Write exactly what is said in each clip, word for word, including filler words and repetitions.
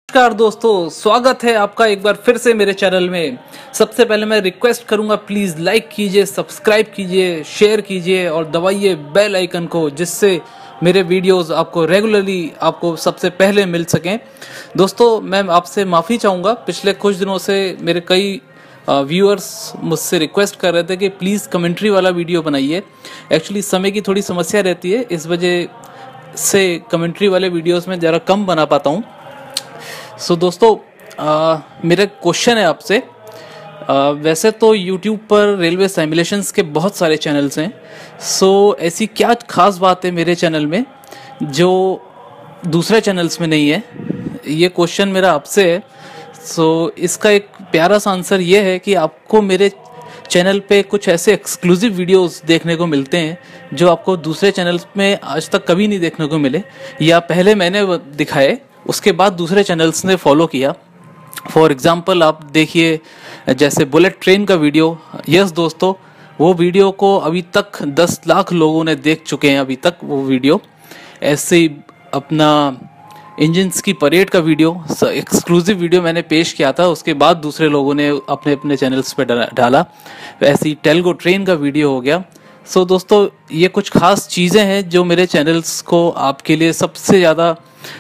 नमस्कार दोस्तों, स्वागत है आपका एक बार फिर से मेरे चैनल में। सबसे पहले मैं रिक्वेस्ट करूंगा, प्लीज़ लाइक कीजिए, सब्सक्राइब कीजिए, शेयर कीजिए और दबाइए बेल आइकन को, जिससे मेरे वीडियोस आपको रेगुलरली आपको सबसे पहले मिल सकें। दोस्तों, मैं आपसे माफ़ी चाहूँगा, पिछले कुछ दिनों से मेरे कई व्यूअर्स मुझसे रिक्वेस्ट कर रहे थे कि प्लीज़ कमेंट्री वाला वीडियो बनाइए। एक्चुअली समय की थोड़ी समस्या रहती है, इस वजह से कमेंट्री वाले वीडियोस में ज़रा कम बना पाता हूँ। सो so, दोस्तों, आ, मेरा क्वेश्चन है आपसे। वैसे तो यूट्यूब पर रेलवे सिमुलेशंस के बहुत सारे चैनल्स हैं। सो so, ऐसी क्या खास बात है मेरे चैनल में जो दूसरे चैनल्स में नहीं है, ये क्वेश्चन मेरा आपसे है। सो so, इसका एक प्यारा सा आंसर ये है कि आपको मेरे चैनल पे कुछ ऐसे एक्सक्लूसिव वीडियोस देखने को मिलते हैं जो आपको दूसरे चैनल्स में आज तक कभी नहीं देखने को मिले, या पहले मैंने दिखाए उसके बाद दूसरे चैनल्स ने फॉलो किया। फॉर एग्जांपल आप देखिए, जैसे बुलेट ट्रेन का वीडियो। यस दोस्तों, वो वीडियो को अभी तक दस लाख लोगों ने देख चुके हैं अभी तक वो वीडियो। ऐसे ही अपना इंजन्स की परेड का वीडियो, एक्सक्लूसिव वीडियो मैंने पेश किया था, उसके बाद दूसरे लोगों ने अपने अपने चैनल्स पे डाला। वैसे ही टेलगो ट्रेन का वीडियो हो गया। सो so, दोस्तों, ये कुछ खास चीज़ें हैं जो मेरे चैनल्स को आपके लिए सबसे ज़्यादा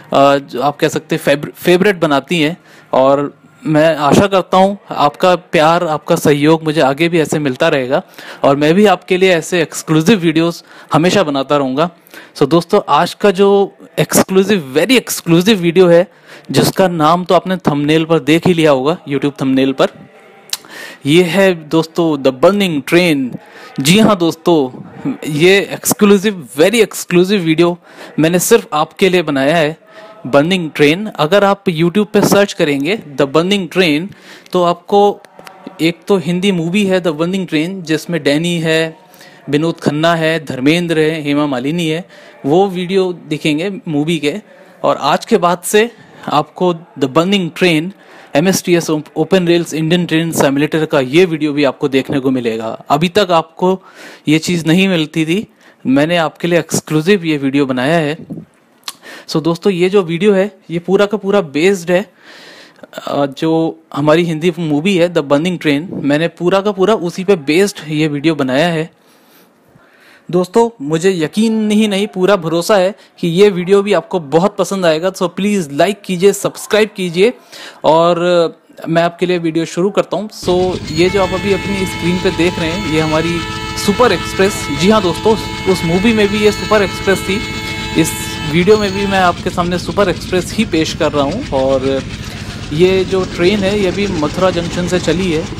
आप कह सकते हैं फेवरेट बनाती हैं, और मैं आशा करता हूँ आपका प्यार, आपका सहयोग मुझे आगे भी ऐसे मिलता रहेगा और मैं भी आपके लिए ऐसे एक्सक्लूसिव वीडियोस हमेशा बनाता रहूँगा। सो so, दोस्तों, आज का जो एक्सक्लूसिव वेरी एक्सक्लूसिव वीडियो है, जिसका नाम तो आपने थंबनेल पर देख ही लिया होगा, यूट्यूब थंबनेल पर, ये है दोस्तों द बर्निंग ट्रेन। जी हाँ दोस्तों, ये एक्सक्लूसिव वेरी एक्सक्लूसिव वीडियो मैंने सिर्फ आपके लिए बनाया है। बर्निंग ट्रेन, अगर आप यूट्यूब पे सर्च करेंगे द बर्निंग ट्रेन, तो आपको एक तो हिंदी मूवी है द बर्निंग ट्रेन, जिसमें डैनी है, विनोद खन्ना है, धर्मेंद्र है, हेमा मालिनी है, वो वीडियो दिखेंगे मूवी के। और आज के बाद से आपको the burning train M S T S open rails Indian train simulator का ये वीडियो भी आपको देखने को मिलेगा। अभी तक आपको ये चीज़ नहीं मिलती थी, मैंने आपके लिए एक्सक्लूसिव ये वीडियो बनाया है। सो so, दोस्तों, ये जो वीडियो है ये पूरा का पूरा बेस्ड है जो हमारी हिंदी मूवी है द बर्निंग ट्रेन, मैंने पूरा का पूरा उसी पे बेस्ड ये वीडियो बनाया है। दोस्तों, मुझे यकीन ही नहीं पूरा भरोसा है कि ये वीडियो भी आपको बहुत पसंद आएगा। सो प्लीज़ लाइक कीजिए, सब्सक्राइब कीजिए और मैं आपके लिए वीडियो शुरू करता हूँ। सो ये जो आप अभी अपनी स्क्रीन पे देख रहे हैं, ये हमारी सुपर एक्सप्रेस। जी हाँ दोस्तों, उस मूवी में भी ये सुपर एक्सप्रेस थी, इस वीडियो में भी मैं आपके सामने सुपर एक्सप्रेस ही पेश कर रहा हूँ। और ये जो ट्रेन है ये भी मथुरा जंक्शन से चली है।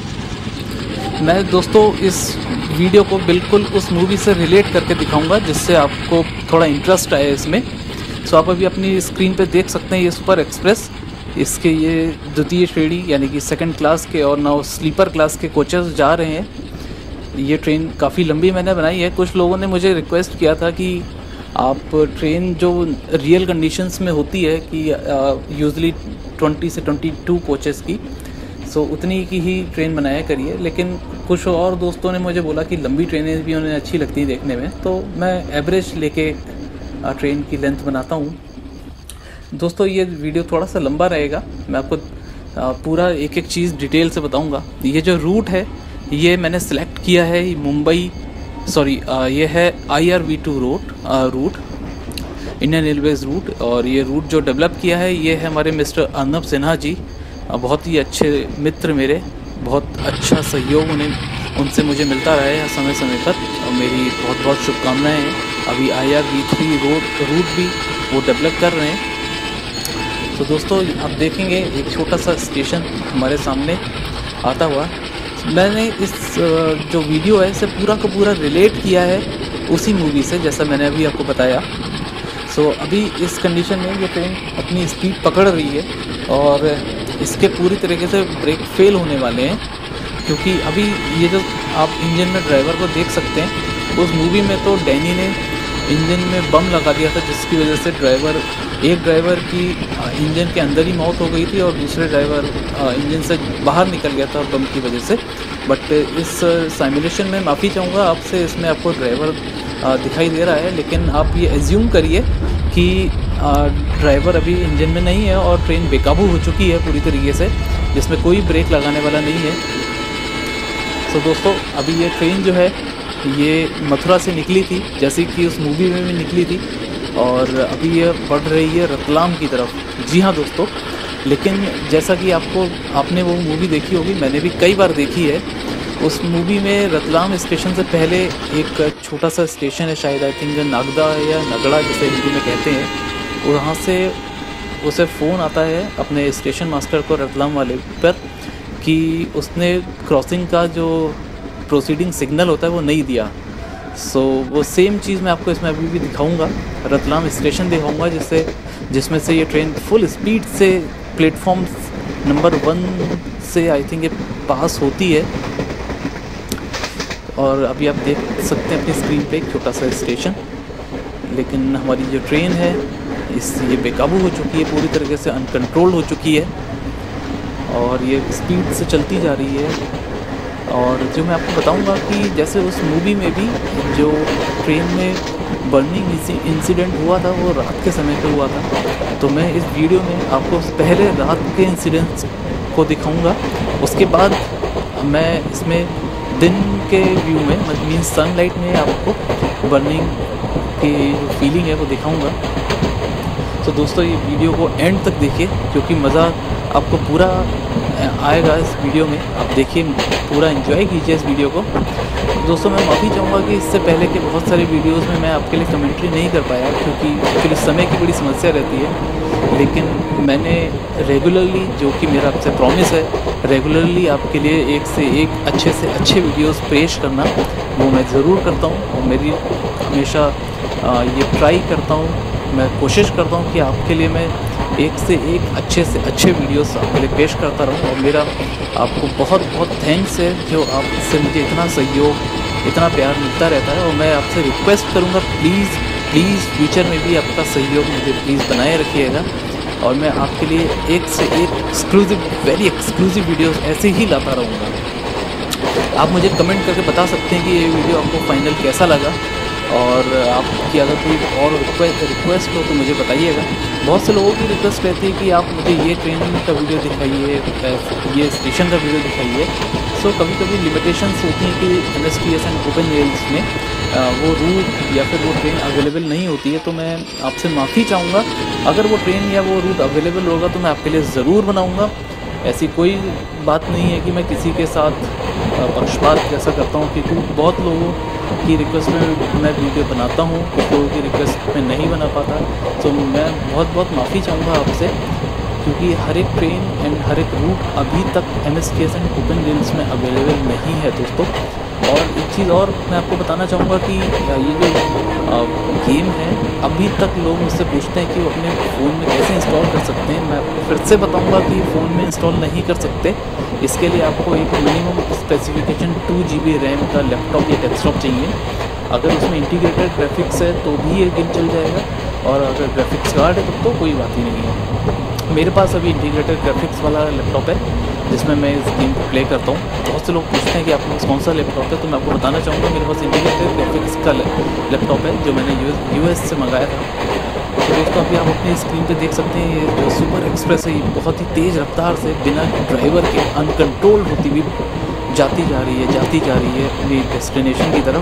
मैं दोस्तों इस वीडियो को बिल्कुल उस मूवी से रिलेट करके दिखाऊंगा, जिससे आपको थोड़ा इंटरेस्ट आए इसमें। सो आप अभी अपनी स्क्रीन पे देख सकते हैं ये सुपर एक्सप्रेस, इसके ये द्वितीय श्रेणी यानी कि सेकंड क्लास के और ना स्लीपर क्लास के कोचेस जा रहे हैं। ये ट्रेन काफ़ी लंबी मैंने बनाई है। कुछ लोगों ने मुझे रिक्वेस्ट किया था कि आप ट्रेन जो रियल कंडीशंस में होती है कि यूजुअली ट्वेंटी से ट्वेंटी टू कोचेस की, सो so, उतनी की ही ट्रेन बनाया करिए। लेकिन कुछ और दोस्तों ने मुझे बोला कि लंबी ट्रेनें भी उन्हें अच्छी लगती हैं देखने में, तो मैं एवरेज लेके ट्रेन की लेंथ बनाता हूँ। दोस्तों, ये वीडियो थोड़ा सा लंबा रहेगा, मैं आपको पूरा एक एक चीज़ डिटेल से बताऊँगा। ये जो रूट है ये मैंने सेलेक्ट किया है मुंबई, सॉरी ये है I R V two route route Indian railways route. और ये रूट जो डेवलप किया है ये है हमारे मिस्टर अर्नब सिन्हा जी, बहुत ही अच्छे मित्र मेरे, बहुत अच्छा सहयोग उन्हें उनसे मुझे मिलता रहा है समय समय पर, और मेरी बहुत बहुत शुभकामनाएं हैं। अभी I R V three road route भी वो डेवलप कर रहे हैं। तो दोस्तों, आप देखेंगे एक छोटा सा स्टेशन हमारे सामने आता हुआ। मैंने इस जो वीडियो है इसे पूरा का पूरा रिलेट किया है उसी मूवी से, जैसा मैंने अभी आपको बताया। सो अभी इस कंडीशन में ये ट्रेन अपनी स्पीड पकड़ रही है और इसके पूरी तरीके से ब्रेक फेल होने वाले हैं, क्योंकि अभी ये जो आप इंजन में ड्राइवर को देख सकते हैं, उस मूवी में तो डैनी ने इंजन में बम लगा दिया था, जिसकी वजह से ड्राइवर एक ड्राइवर की इंजन के अंदर ही मौत हो गई थी और दूसरे ड्राइवर इंजन से बाहर निकल गया था बम की वजह से। बट इस सिमुलेशन में माफ़ी चाहूँगा आपसे, इसमें आपको ड्राइवर दिखाई दे रहा है, लेकिन आप ये एज्यूम करिए कि ड्राइवर अभी इंजन में नहीं है और ट्रेन बेकाबू हो चुकी है पूरी तरीके से, जिसमें कोई ब्रेक लगाने वाला नहीं है। तो दोस्तों अभी ये ट्रेन जो है ये मथुरा से निकली थी, जैसे कि उस मूवी में भी निकली थी, और अभी ये बढ़ रही है रतलाम की तरफ। जी हाँ दोस्तों, लेकिन जैसा कि आपको आपने वो मूवी देखी होगी, मैंने भी कई बार देखी है। उस मूवी में रतलाम स्टेशन से पहले एक छोटा सा स्टेशन है, शायद आई थिंक नागदा या नगड़ा जैसे हिंदी में कहते हैं, वहाँ से उसे फ़ोन आता है अपने स्टेशन मास्टर को, रतलाम वाले पर, कि उसने क्रॉसिंग का जो प्रोसीडिंग सिग्नल होता है वो नहीं दिया। सो so, वो सेम चीज़ मैं आपको इसमें अभी भी दिखाऊंगा, रतलाम स्टेशन दिखाऊंगा, जिससे जिसमें से ये ट्रेन फुल स्पीड से प्लेटफॉर्म नंबर वन से आई थिंक ये पास होती है। और अभी आप देख सकते हैं अपनी स्क्रीन पे एक छोटा सा स्टेशन, लेकिन हमारी जो ट्रेन है इस ये बेकाबू हो चुकी है, पूरी तरीके से अनकंट्रोल्ड हो चुकी है और ये स्पीड से चलती जा रही है। और जो मैं आपको बताऊंगा कि जैसे उस मूवी में भी जो ट्रेन में बर्निंग इंसिडेंट हुआ था वो रात के समय पे हुआ था, तो मैं इस वीडियो में आपको पहले रात के इंसिडेंट्स को दिखाऊंगा, उसके बाद मैं इसमें दिन के व्यू में मीन सनलाइट में आपको बर्निंग की जो फीलिंग है वो दिखाऊंगा। तो दोस्तों ये वीडियो को एंड तक देखिए, क्योंकि मज़ा आपको पूरा आएगा इस वीडियो में। आप देखिए, पूरा एंजॉय कीजिए इस वीडियो को। दोस्तों मैं माफ़ी चाहूँगा कि इससे पहले के बहुत सारे वीडियोस में मैं आपके लिए कमेंट्री नहीं कर पाया, क्योंकि एक्चुअली समय की बड़ी समस्या रहती है। लेकिन मैंने रेगुलरली, जो कि मेरा आपसे प्रॉमिस है, रेगुलरली आपके लिए एक से एक अच्छे से अच्छे वीडियोस पेश करना, वो मैं ज़रूर करता हूँ। और मेरी हमेशा ये ट्राई करता हूँ, मैं कोशिश करता हूँ कि आपके लिए मैं एक से एक अच्छे से अच्छे वीडियोस आपके लिए पेश करता रहूँ। और मेरा आपको बहुत बहुत थैंक्स है जो आपसे मुझे इतना सहयोग, इतना प्यार मिलता रहता है। और मैं आपसे रिक्वेस्ट करूँगा, प्लीज़ प्लीज़ फ्यूचर में भी आपका सहयोग मुझे प्लीज़ बनाए रखिएगा, और मैं आपके लिए एक से एक एक्सक्लूसिव, वेरी एक्सक्लूसिव वीडियोस ऐसे ही लाता रहूँगा। आप मुझे कमेंट करके बता सकते हैं कि ये वीडियो आपको फाइनल कैसा लगा, और आपकी अगर कोई और रिक्वेस्ट हो तो मुझे बताइएगा। बहुत से लोगों की रिक्वेस्ट रहती है कि आप मुझे ये ट्रेन का वीडियो दिखाइए, ये स्टेशन का वीडियो दिखाइए। सो कभी कभी लिमिटेशंस होती हैं कि M S T S and open rails में वो रूट या फिर वो ट्रेन अवेलेबल नहीं होती है, तो मैं आपसे माफ़ी चाहूँगा। अगर वो ट्रेन या वो रूट अवेलेबल होगा तो मैं आपके लिए ज़रूर बनाऊँगा। ऐसी कोई बात नहीं है कि मैं किसी के साथ पक्षपात जैसा करता हूँ, क्योंकि बहुत लोगों की रिक्वेस्ट में मैं वीडियो बनाता हूँ, कुछ लोगों की रिक्वेस्ट में नहीं बना पाता। तो मैं बहुत बहुत माफ़ी चाहूँगा आपसे, क्योंकि हर एक ट्रेन एंड हर एक रूट अभी तक M S T S and open rails में अवेलेबल नहीं है दोस्तों। और एक चीज़ और मैं आपको बताना चाहूँगा कि ये जो गेम है, अभी तक लोग मुझसे पूछते हैं कि वो अपने फ़ोन में कैसे इंस्टॉल कर सकते हैं। मैं आपको फिर से बताऊँगा कि फ़ोन में इंस्टॉल नहीं कर सकते। इसके लिए आपको एक minimum specification two G B RAM का लैपटॉप या डेस्कटॉप चाहिए। अगर उसमें इंटीग्रेटेड ग्राफिक्स है तो भी ये गेम चल जाएगा, और अगर ग्राफिक्स कार्ड है तब तो कोई बात ही नहीं है। मेरे पास अभी इंटीग्रेटेड ग्राफिक्स वाला लैपटॉप है, जिसमें मैं इस गेम को प्ले करता हूँ। बहुत से लोग पूछते हैं कि आपके पास कौन सा लैपटॉप है, तो मैं आपको बताना चाहूँगा मेरे पास इंटीग्रेटेड ग्राफिक्स का लैपटॉप है, जो मैंने यू एस से मंगाया था। तो दोस्तों अभी आप अपनी स्क्रीन पे देख सकते हैं, ये जो सुपर एक्सप्रेस है, ये बहुत ही तेज़ रफ्तार से बिना ड्राइवर के अनकंट्रोल्ड होती हुई जाती जा रही है जाती जा रही है अपनी डेस्टिनेशन की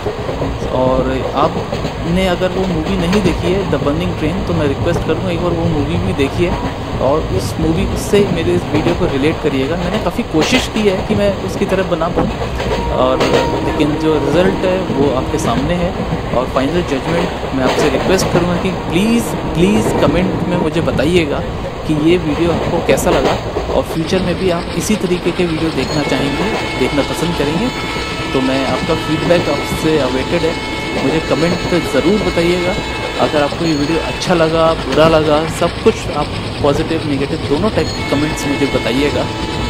तरफ। और आपने अगर वो मूवी नहीं देखी है द बर्निंग ट्रेन, तो मैं रिक्वेस्ट करूँगा एक बार वो मूवी भी देखिए और उस मूवी से मेरे इस वीडियो को रिलेट करिएगा। मैंने काफ़ी कोशिश की है कि मैं उसकी तरह बना पाऊँ, और लेकिन जो रिज़ल्ट है वो आपके सामने है। और फाइनल जजमेंट मैं आपसे रिक्वेस्ट करूँगा कि प्लीज़ प्लीज़ कमेंट में मुझे बताइएगा कि ये वीडियो आपको कैसा लगा, और फ्यूचर में भी आप इसी तरीके के वीडियो देखना चाहेंगे, देखना पसंद करेंगे, तो मैं आपका फीडबैक आपसे अवेटेड है। मुझे कमेंट पे ज़रूर बताइएगा। अगर आपको ये वीडियो अच्छा लगा, बुरा लगा, सब कुछ आप पॉजिटिव नेगेटिव दोनों टाइप के कमेंट्स मुझे बताइएगा।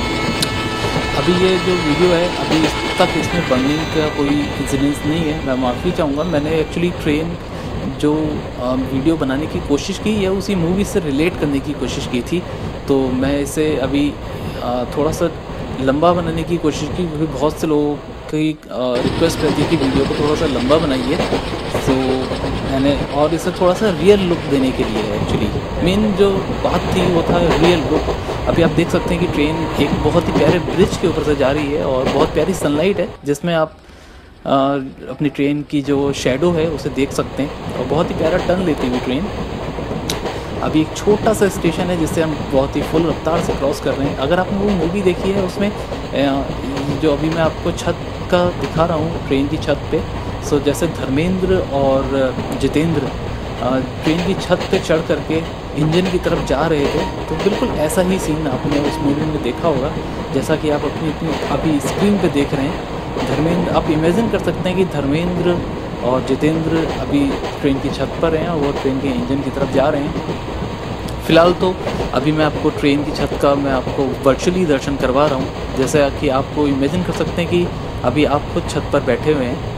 अभी ये जो वीडियो है, अभी तक इसमें बर्निंग का कोई इंसिडेंस नहीं है, मैं माफ़ी चाहूँगा। मैंने एक्चुअली ट्रेन जो वीडियो बनाने की कोशिश की या उसी मूवी से रिलेट करने की कोशिश की थी, तो मैं इसे अभी थोड़ा सा लंबा बनाने की कोशिश की, क्योंकि बहुत से लोगों की रिक्वेस्ट रहती है कि वीडियो को थोड़ा सा लंबा बनाइए। सो मैंने, और इसे थोड़ा सा रियल लुक देने के लिए एक्चुअली मेन जो बात थी वो था रियल लुक। अभी आप देख सकते हैं कि ट्रेन एक बहुत ही प्यारे ब्रिज के ऊपर से जा रही है और बहुत प्यारी सनलाइट है जिसमें आप आ, अपनी ट्रेन की जो शेडो है उसे देख सकते हैं और बहुत ही प्यारा टर्न लेती हुई ट्रेन। अभी एक छोटा सा स्टेशन है जिससे हम बहुत ही फुल रफ्तार से क्रॉस कर रहे हैं। अगर आपने वो मूवी देखी है उसमें जो अभी मैं आपको छत का दिखा रहा हूँ ट्रेन की छत पे, सो जैसे धर्मेंद्र और जितेंद्र ट्रेन की छत पे चढ़ करके इंजन की तरफ जा रहे थे, तो बिल्कुल ऐसा ही सीन आपने उस मूवी में देखा होगा जैसा कि आप अपनी अपनी अभी स्क्रीन पे देख रहे हैं। धर्मेंद्र, आप इमेजिन कर सकते हैं कि धर्मेंद्र और जितेंद्र अभी ट्रेन की छत पर हैं और वो ट्रेन के इंजन की तरफ जा रहे हैं। फ़िलहाल तो अभी मैं आपको ट्रेन की छत का मैं आपको वर्चुअली दर्शन करवा रहा हूँ, जैसा कि आपको इमेजिन कर सकते हैं कि अभी आप खुद छत पर बैठे हुए हैं।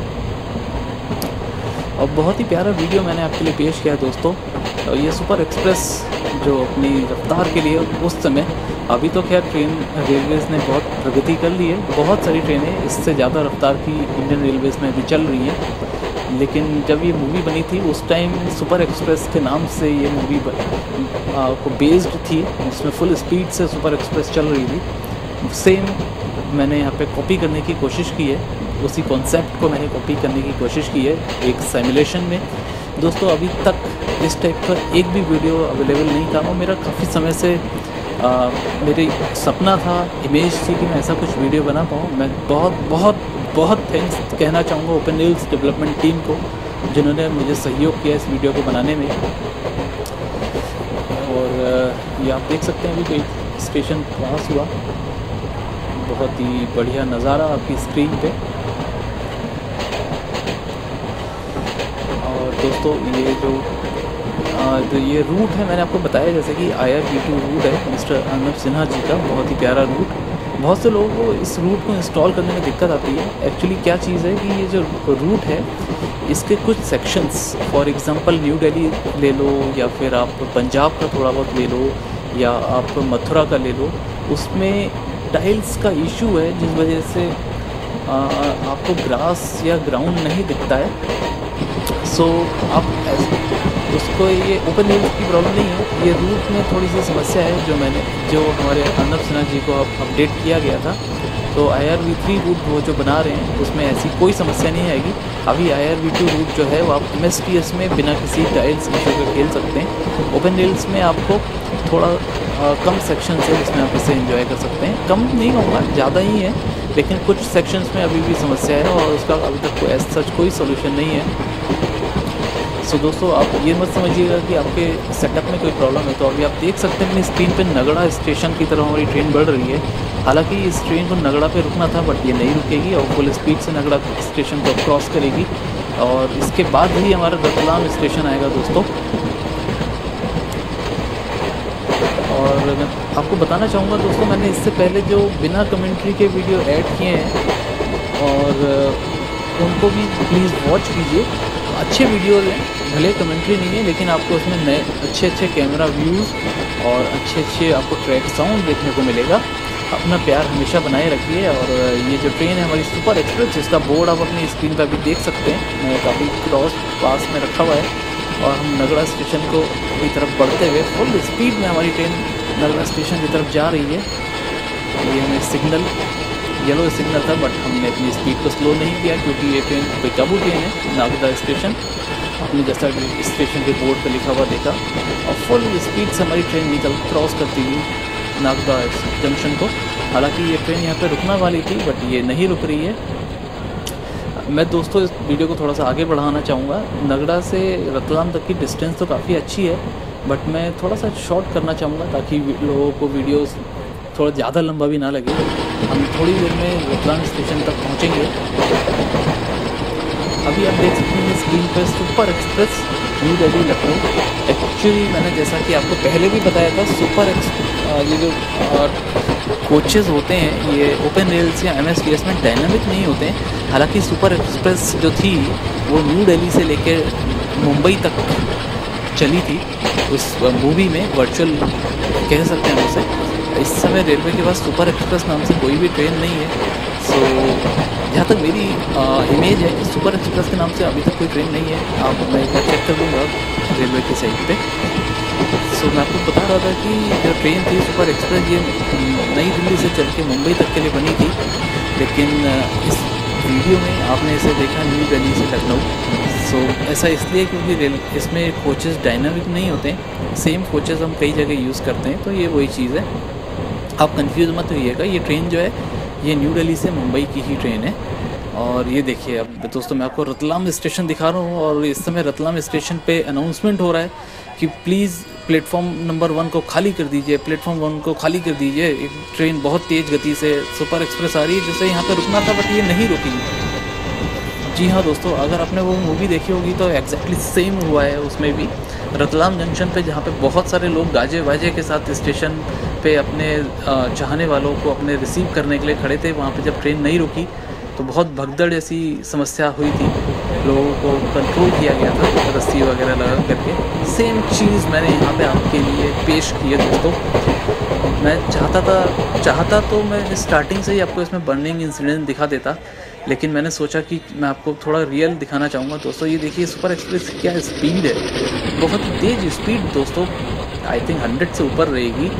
और बहुत ही प्यारा वीडियो मैंने आपके लिए पेश किया है दोस्तों। और ये सुपर एक्सप्रेस जो अपनी रफ्तार के लिए उस समय, अभी तो खैर ट्रेन रेलवेज़ ने बहुत प्रगति कर ली है, बहुत सारी ट्रेनें इससे ज़्यादा रफ्तार की इंडियन रेलवेज़ में अभी चल रही हैं, लेकिन जब ये मूवी बनी थी उस टाइम सुपर एक्सप्रेस के नाम से ये मूवी को बेस्ड थी, उसमें फुल स्पीड से सुपर एक्सप्रेस चल रही थी। सेम मैंने यहाँ पे कॉपी करने की कोशिश की है, उसी कॉन्सेप्ट को मैंने कॉपी करने की कोशिश की है एक सिमुलेशन में। दोस्तों अभी तक इस टाइप का एक भी वीडियो अवेलेबल नहीं था और मेरा काफ़ी समय से आ, मेरी सपना था, इमेज थी कि मैं ऐसा कुछ वीडियो बना पाऊँ। मैं बहुत बहुत बहुत थैंक्स कहना चाहूँगा ओपन रील्स डेवलपमेंट टीम को जिन्होंने मुझे सहयोग किया इस वीडियो को बनाने में। और ये आप देख सकते हैं अभी कोई स्टेशन पास हुआ, बहुत ही बढ़िया नज़ारा आपकी स्क्रीन पे। और दोस्तों ये जो तो ये रूट है मैंने आपको बताया जैसे कि I R V two route है मिस्टर अर्नब सिन्हा जी का, बहुत ही प्यारा रूट। बहुत से लोगों को इस रूट को इंस्टॉल करने में दिक्कत आती है। एक्चुअली क्या चीज़ है कि ये जो रूट है इसके कुछ sections, for example new Delhi ले लो या फिर आप पंजाब का थोड़ा बहुत ले लो या आप मथुरा का ले लो, उसमें टाइल्स का इशू है जिस वजह से आ, आपको ग्रास या ग्राउंड नहीं दिखता है। सो आप उसको, ये ओपन रील्स की प्रॉब्लम नहीं है, ये रूट में थोड़ी सी समस्या है जो मैंने जो हमारे अर्नब सिन्हा जी को अपडेट किया गया था। तो I R V three route वो जो बना रहे हैं उसमें ऐसी कोई समस्या नहीं आएगी। अभी I R V two route जो है वो आप एम एस टी एस में बिना किसी टाइल्स इशू के खेल सकते हैं। ओपन रील्स में आपको थोड़ा आ, कम सेक्शन है जिसमें आप इसे एंजॉय कर सकते हैं। कम नहीं कहूँगा, ज़्यादा ही है, लेकिन कुछ सेक्शंस में अभी भी समस्या है और उसका अभी तक कोई ऐसा सच कोई सोल्यूशन नहीं है। सो so, दोस्तों आप ये मत समझिएगा कि आपके सेटअप में कोई प्रॉब्लम है। तो अभी आप देख सकते हैं अपनी स्क्रीन पे नगड़ा स्टेशन की तरफ हमारी ट्रेन बढ़ रही है। हालांकि इस ट्रेन को नगड़ा पे रुकना था बट ये नहीं रुकेगी और फुल स्पीड से नगड़ा स्टेशन को क्रॉस करेगी और इसके बाद ही हमारा रतलाम स्टेशन आएगा दोस्तों। और मैं आपको बताना चाहूँगा दोस्तों, मैंने इससे पहले जो बिना कमेंट्री के वीडियो ऐड किए हैं और उनको भी प्लीज़ वॉच कीजिए। अच्छे वीडियोज़ हैं, भले कमेंट्री नहीं है लेकिन आपको उसमें नए अच्छे अच्छे कैमरा व्यूज़ और अच्छे अच्छे आपको ट्रैक साउंड देखने को मिलेगा। अपना प्यार हमेशा बनाए रखिए। और ये जो ट्रेन है हमारी सुपर एक्सप्रेस, जिसका बोर्ड आप अपनी स्क्रीन पर भी देख सकते हैं, मैं काफ़ी क्रॉस पास में रखा हुआ है और हम नगड़ा स्टेशन को की तरफ बढ़ते हुए फुल स्पीड में हमारी ट्रेन नगड़ा स्टेशन की तरफ जा रही है। ये हमें सिग्नल येलो सिग्नल था बट हमने अपनी स्पीड को स्लो नहीं किया क्योंकि ये ट्रेन बेकाबू ट्रेन है। नागदा स्टेशन आपने जैसा स्टेशन के बोर्ड पर लिखा हुआ देखा और फुल स्पीड से हमारी ट्रेन निकल क्रॉस करती हुई नागदा जंक्शन को। हालांकि ये ट्रेन यहाँ पे रुकना वाली थी बट ये नहीं रुक रही है। मैं दोस्तों इस वीडियो को थोड़ा सा आगे बढ़ाना चाहूँगा। नगड़ा से रतलाम तक की डिस्टेंस तो काफ़ी अच्छी है बट मैं थोड़ा सा शॉर्ट करना चाहूँगा ताकि लोगों को वीडियो थोड़ा ज़्यादा लंबा भी ना लगे। हम थोड़ी देर में रतलाम स्टेशन तक पहुँचेंगे। अभी आप देख सकते हैं स्क्रीन पर super express new Delhi Lucknow. Actually मैंने जैसा कि आपको पहले भी बताया था, सुपर ये जो कोचेज़ होते हैं ये ओपन रेल्स या एम एस टी एस में डायनामिक नहीं होते हैं। हालांकि सुपर एक्सप्रेस जो थी वो न्यू दिल्ली से लेकर मुंबई तक चली थी। उस मूवी में वर्चुअल कह सकते हैं उसे। इस समय रेलवे के पास सुपर एक्सप्रेस नाम से कोई भी ट्रेन नहीं है। सो जहाँ तक मेरी इमेज है कि सुपर एक्सप्रेस के नाम से अभी तक कोई ट्रेन नहीं है। आप मैं एक बार चेक कर लूँगा रेलवे की साइट पे। सो मैं आपको बता रहा था कि जो ट्रेन थी सुपर एक्सप्रेस ये नई दिल्ली से चल के मुंबई तक के लिए बनी थी, लेकिन इस वीडियो में आपने इसे देखा न्यू दिल्ली से लखनऊ। सो ऐसा इसलिए क्योंकि रेल इसमें कोचेस डायनामिक नहीं होते हैं, सेम कोचेस हम कई जगह यूज़ करते हैं, तो ये वही चीज़ है। आप कंफ्यूज मत होइएगा, ये ट्रेन जो है ये न्यू दिल्ली से मुंबई की ही ट्रेन है। और ये देखिए अब दोस्तों मैं आपको रतलाम स्टेशन दिखा रहा हूँ, और इस समय रतलाम स्टेशन पे अनाउंसमेंट हो रहा है कि प्लीज़ प्लेटफॉर्म नंबर वन को खाली कर दीजिए, प्लेटफॉर्म वन को खाली कर दीजिए। एक ट्रेन बहुत तेज़ गति से सुपर एक्सप्रेस आ रही है जिससे यहाँ पर रुकना था, बट ये नहीं रुकी। जी हाँ दोस्तों, अगर आपने वो मूवी देखी होगी तो एग्जैक्टली सेम हुआ है उसमें भी। रतलाम जंक्शन पे जहाँ पे बहुत सारे लोग गाजे बाजे के साथ स्टेशन पे अपने चाहने वालों को अपने रिसीव करने के लिए खड़े थे, वहाँ पे जब ट्रेन नहीं रुकी तो बहुत भगदड़ ऐसी समस्या हुई थी, लोगों को कंट्रोल किया गया था रस्सी वगैरह लगा करके। सेम चीज़ मैंने यहाँ पे आपके लिए पेश की है दोस्तों। मैं चाहता था चाहता तो मैं स्टार्टिंग से ही आपको इसमें बर्निंग इंसिडेंट दिखा देता, लेकिन मैंने सोचा कि मैं आपको थोड़ा रियल दिखाना चाहूँगा। दोस्तों ये देखिए सुपर एक्सप्रेस क्या स्पीड है, बहुत ही तेज़ स्पीड दोस्तों, आई थिंक हंड्रेड से ऊपर रहेगी।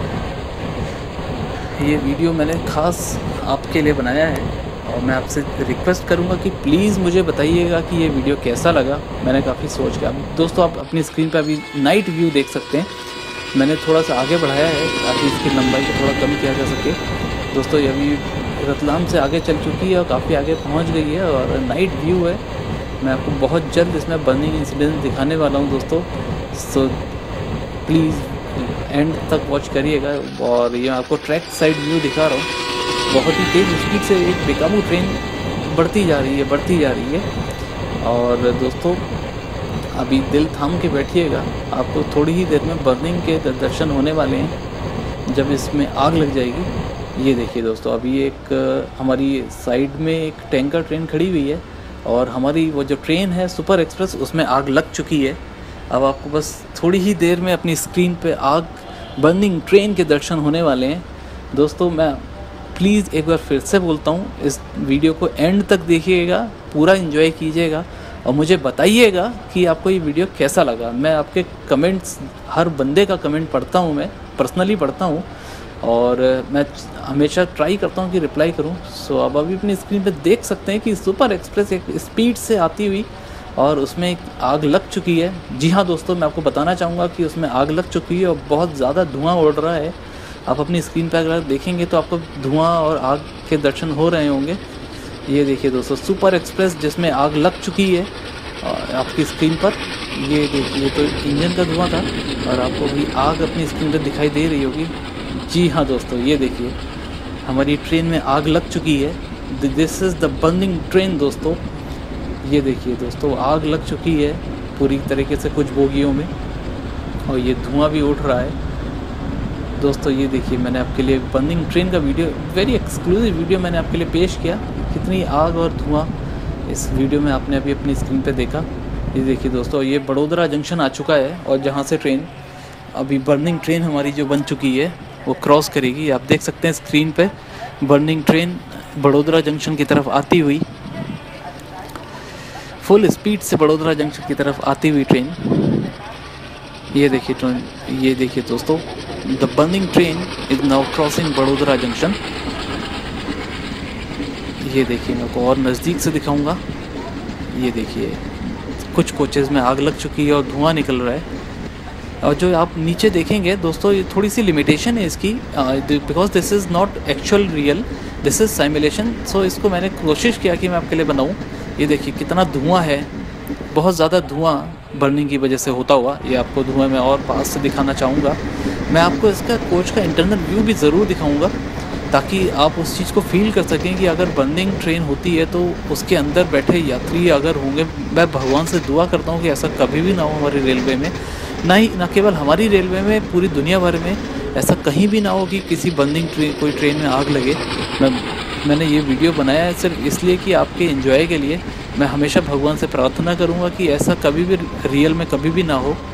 ये वीडियो मैंने ख़ास आपके लिए बनाया है, और मैं आपसे रिक्वेस्ट करूंगा कि प्लीज़ मुझे बताइएगा कि ये वीडियो कैसा लगा। मैंने काफ़ी सोच के, दोस्तों आप अपनी स्क्रीन पे अभी नाइट व्यू देख सकते हैं, मैंने थोड़ा सा आगे बढ़ाया है ताकि इसकी लंबाई को थोड़ा कम किया जा सके। दोस्तों ये अभी रतलाम से आगे चल चुकी है और काफ़ी आगे पहुंच गई है, और नाइट व्यू है। मैं आपको बहुत जल्द इसमें बर्निंग इंसिडेंट दिखाने वाला हूं दोस्तों, सो प्लीज़ एंड तक वॉच करिएगा। और ये आपको ट्रैक साइड व्यू दिखा रहा हूँ, बहुत ही तेज़ स्पीड से एक बेकाबू ट्रेन बढ़ती जा रही है बढ़ती जा रही है। और दोस्तों अभी दिल थाम के बैठिएगा, आपको थोड़ी ही देर में बर्निंग के दर्शन होने वाले हैं जब इसमें आग लग जाएगी। ये देखिए दोस्तों, अभी एक हमारी साइड में एक टैंकर ट्रेन खड़ी हुई है, और हमारी वो जो ट्रेन है सुपर एक्सप्रेस उसमें आग लग चुकी है। अब आपको बस थोड़ी ही देर में अपनी स्क्रीन पे आग बर्निंग ट्रेन के दर्शन होने वाले हैं। दोस्तों मैं प्लीज़ एक बार फिर से बोलता हूँ, इस वीडियो को एंड तक देखिएगा, पूरा एंजॉय कीजिएगा, और मुझे बताइएगा कि आपको ये वीडियो कैसा लगा। मैं आपके कमेंट्स, हर बंदे का कमेंट पढ़ता हूँ, मैं पर्सनली पढ़ता हूँ, और मैं हमेशा ट्राई करता हूँ कि रिप्लाई करूँ। सो अब अभी अपनी स्क्रीन पे देख सकते हैं कि सुपर एक्सप्रेस एक स्पीड से आती हुई और उसमें एक आग लग चुकी है। जी हाँ दोस्तों, मैं आपको बताना चाहूँगा कि उसमें आग लग चुकी है और बहुत ज़्यादा धुआं उड़ रहा है। आप अपनी स्क्रीन पर अगर देखेंगे तो आपको धुआं और आग के दर्शन हो रहे होंगे। ये देखिए दोस्तों, सुपर एक्सप्रेस जिसमें आग लग चुकी है आपकी स्क्रीन पर। ये देखिए, तो इंजन का धुआं था और आपको भी आग अपनी स्क्रीन पर दिखाई दे रही होगी। जी हाँ दोस्तों, ये देखिए हमारी ट्रेन में आग लग चुकी है। This is the burning train दोस्तों। ये देखिए दोस्तों, आग लग चुकी है पूरी तरीके से कुछ बोगियों में, और ये धुआं भी उठ रहा है दोस्तों। ये देखिए, मैंने आपके लिए बर्निंग ट्रेन का वीडियो, वेरी एक्सक्लूसिव वीडियो मैंने आपके लिए पेश किया। कितनी आग और धुआं इस वीडियो में आपने अभी अपनी स्क्रीन पे देखा। ये देखिए दोस्तों, ये बड़ोदरा जंक्शन आ चुका है, और जहाँ से ट्रेन अभी बर्निंग ट्रेन हमारी जो बन चुकी है वो क्रॉस करेगी। आप देख सकते हैं स्क्रीन पे बर्निंग ट्रेन बड़ोदरा जंक्शन की तरफ आती हुई, फुल स्पीड से बड़ोदरा जंक्शन की तरफ आती हुई ट्रेन। ये देखिए ट्रेन, ये देखिए दोस्तों, the burning train is now crossing Vadodara junction. ये देखिए, मैं आपको और नज़दीक से दिखाऊंगा। ये देखिए, कुछ कोचेज़ में आग लग चुकी है और धुआं निकल रहा है। और जो आप नीचे देखेंगे दोस्तों, ये थोड़ी सी लिमिटेशन है इसकी, because this is not actual real, this is simulation. So इसको मैंने कोशिश किया कि मैं आपके लिए बनाऊँ। ये देखिए कितना धुआं है, बहुत ज़्यादा धुआं बर्निंग की वजह से होता हुआ। ये आपको धुआं मैं और पास से दिखाना चाहूँगा। मैं आपको इसका कोच का इंटरनल व्यू भी ज़रूर दिखाऊँगा, ताकि आप उस चीज़ को फील कर सकें कि अगर बर्निंग ट्रेन होती है तो उसके अंदर बैठे यात्री अगर होंगे, मैं भगवान से दुआ करता हूँ कि ऐसा कभी भी ना हो हमारी रेलवे में, ना ही ना केवल हमारी रेलवे में, पूरी दुनिया भर में ऐसा कहीं भी ना हो कि किसी बर्निंग ट्रेन, कोई ट्रेन में आग लगे। मैं मैंने ये वीडियो बनाया है सिर्फ इसलिए कि आपके एंजॉय के लिए। मैं हमेशा भगवान से प्रार्थना करूँगा कि ऐसा कभी भी रियल में कभी भी ना हो।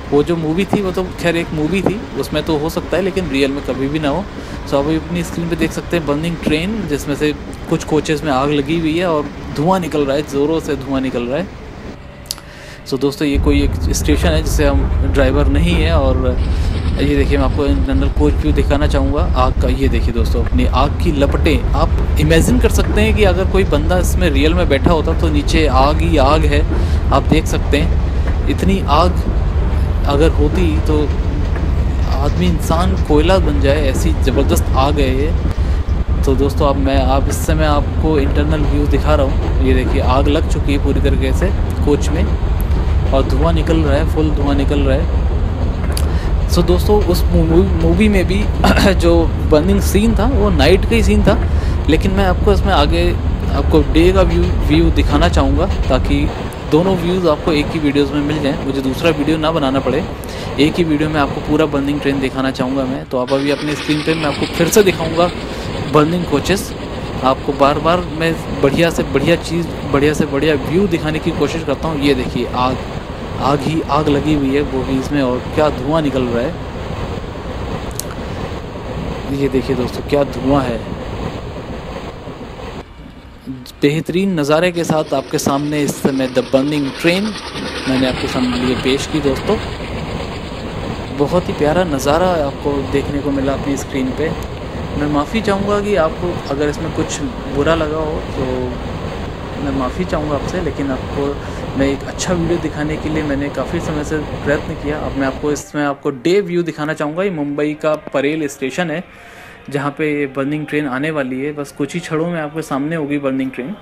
वो जो मूवी थी वो तो खैर एक मूवी थी, उसमें तो हो सकता है, लेकिन रियल में कभी भी ना हो। सो आप अपनी स्क्रीन पे देख सकते हैं बर्निंग ट्रेन, जिसमें से कुछ कोचेज़ में आग लगी हुई है और धुआं निकल रहा है, ज़ोरों से धुआं निकल रहा है। सो so, दोस्तों ये कोई एक स्टेशन है जिसे हम ड्राइवर नहीं है। और ये देखिए मैं आपको जनरल कोच व्यू दिखाना चाहूँगा आग का। ये देखिए दोस्तों अपनी आग की लपटें, आप इमेजिन कर सकते हैं कि अगर कोई बंदा इसमें रियल में बैठा होता तो नीचे आग ही आग है। आप देख सकते हैं इतनी आग अगर होती तो आदमी इंसान कोयला बन जाए, ऐसी ज़बरदस्त आग है ये। तो दोस्तों अब मैं आप इस समय आपको इंटरनल व्यू दिखा रहा हूँ। ये देखिए आग लग चुकी है पूरी तरीके से कोच में और धुआं निकल रहा है, फुल धुआं निकल रहा है। सो so, दोस्तों उस मूवी में भी जो बर्निंग सीन था वो नाइट का ही सीन था, लेकिन मैं आपको इसमें आगे आपको डे का व्यू व्यू दिखाना चाहूँगा ताकि दोनों व्यूज़ आपको एक ही वीडियोज़ में मिल जाएं, मुझे दूसरा वीडियो ना बनाना पड़े। एक ही वीडियो में आपको पूरा बर्निंग ट्रेन दिखाना चाहूँगा मैं। तो आप अभी अपनी स्क्रीन पे मैं आपको फिर से दिखाऊँगा बर्निंग कोचेस। आपको बार बार मैं बढ़िया से बढ़िया चीज़, बढ़िया से बढ़िया व्यू दिखाने की कोशिश करता हूँ। ये देखिए आग आग ही आग लगी हुई है बोगीज़ में और क्या धुआं निकल रहा है। ये देखिए दोस्तों क्या धुआं है। बेहतरीन नज़ारे के साथ आपके सामने इस समय द बर्निंग ट्रेन मैंने आपके सामने लिए पेश की दोस्तों। बहुत ही प्यारा नज़ारा आपको देखने को मिला अपनी स्क्रीन पे। मैं माफ़ी चाहूँगा कि आपको अगर इसमें कुछ बुरा लगा हो तो मैं माफ़ी चाहूँगा आपसे, लेकिन आपको मैं एक अच्छा वीडियो दिखाने के लिए मैंने काफ़ी समय से प्रयत्न किया। अब मैं आपको इसमें आपको डे व्यू दिखाना चाहूँगा। ये मुंबई का परेल स्टेशन है जहाँ पे ये बर्निंग ट्रेन आने वाली है। बस कुछ ही क्षणों में आपके सामने होगी बर्निंग ट्रेन।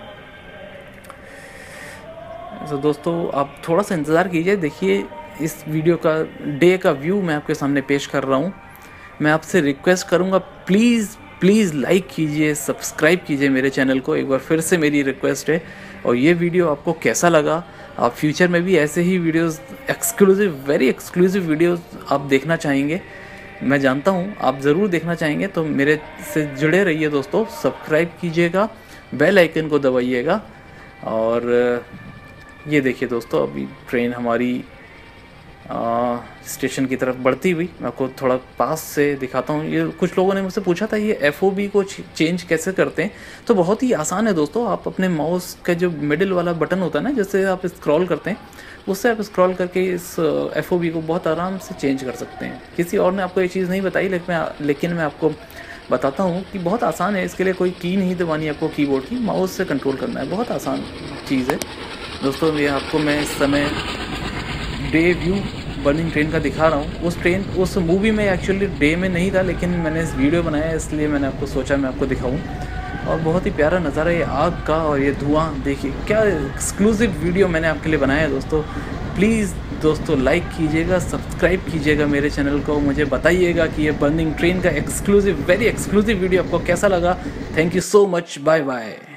तो दोस्तों आप थोड़ा सा इंतज़ार कीजिए। देखिए इस वीडियो का डे का व्यू मैं आपके सामने पेश कर रहा हूँ। मैं आपसे रिक्वेस्ट करूँगा प्लीज़ प्लीज़ लाइक कीजिए, सब्सक्राइब कीजिए मेरे चैनल को, एक बार फिर से मेरी रिक्वेस्ट है। और ये वीडियो आपको कैसा लगा, आप फ्यूचर में भी ऐसे ही videos exclusive, very exclusive videos आप देखना चाहेंगे, मैं जानता हूँ आप ज़रूर देखना चाहेंगे। तो मेरे से जुड़े रहिए दोस्तों, सब्सक्राइब कीजिएगा, बेल आइकन को दबाइएगा। और ये देखिए दोस्तों अभी ट्रेन हमारी आ, स्टेशन की तरफ बढ़ती हुई, मैं आपको थोड़ा पास से दिखाता हूँ। ये कुछ लोगों ने मुझसे पूछा था ये एफ ओ बी को चेंज कैसे करते हैं। तो बहुत ही आसान है दोस्तों, आप अपने माउस का जो मिडिल वाला बटन होता है ना, जैसे आप स्क्रॉल करते हैं, उससे आप स्क्रॉल करके इस एफ ओ बी को बहुत आराम से चेंज कर सकते हैं। किसी और ने आपको ये चीज़ नहीं बताई, लेकिन मैं लेकिन मैं आपको बताता हूँ कि बहुत आसान है। इसके लिए कोई की नहीं दबानी आपको कीबोर्ड की, माउस से कंट्रोल करना है, बहुत आसान चीज़ है दोस्तों। ये आपको मैं इस समय डे व्यू बर्निंग ट्रेन का दिखा रहा हूँ। उस ट्रेन उस मूवी में एक्चुअली डे में नहीं था, लेकिन मैंने इस वीडियो बनाया इसलिए मैंने आपको सोचा मैं आपको दिखाऊँ। और बहुत ही प्यारा नज़ारा ये आग का और ये धुआं, देखिए क्या एक्सक्लूसिव वीडियो मैंने आपके लिए बनाया है दोस्तों। प्लीज़ दोस्तों लाइक कीजिएगा, सब्सक्राइब कीजिएगा मेरे चैनल को, मुझे बताइएगा कि ये बर्निंग ट्रेन का एक्सक्लूसिव, वेरी एक्सक्लूसिव वीडियो आपको कैसा लगा। Thank you so much, bye bye.